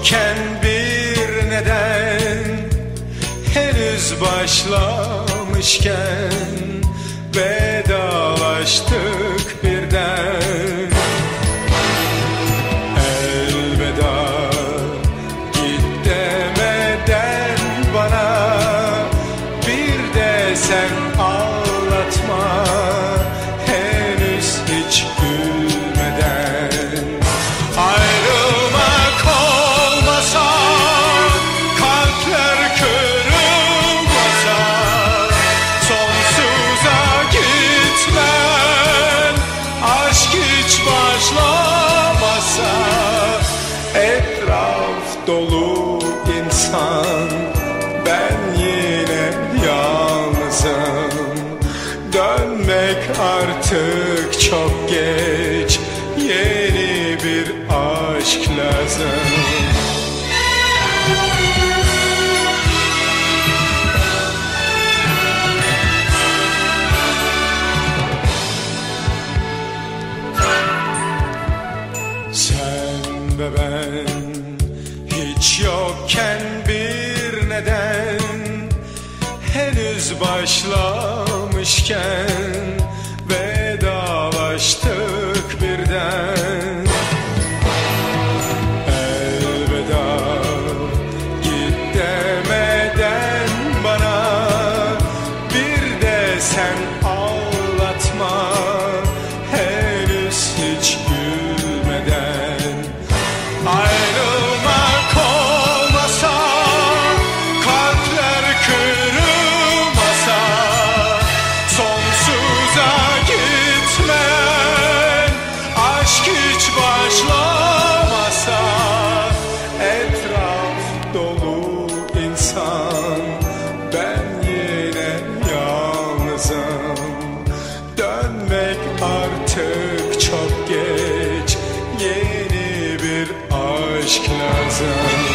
yokken bir neden, henüz başlamışken vedalaştık birden. Elveda git demeden bana, bir de sen ağlatma henüz hiç gülmeden. Ayrılmak olmasa, kalpler kırılmasa, sonsuza gitmen, aşk hiç başlamasa, etraf dolu insan, ben yine yalnızım. Dönmek artık çok geç, yeni bir aşk lazım. Sen ve ben hiç yokken bir neden, henüz başlamışken vedalaştık birden. Elveda git demeden bana, bir de sen ağlatma henüz hiç gülmeden. Ayrılmak olmasa, kalpler kırılmasa, sonsuza gitmen, aşk hiç başlamasa, etraf dolu insan, ben yine yalnızım. Dönmek artık çok geç, yeni bir aşk lazım.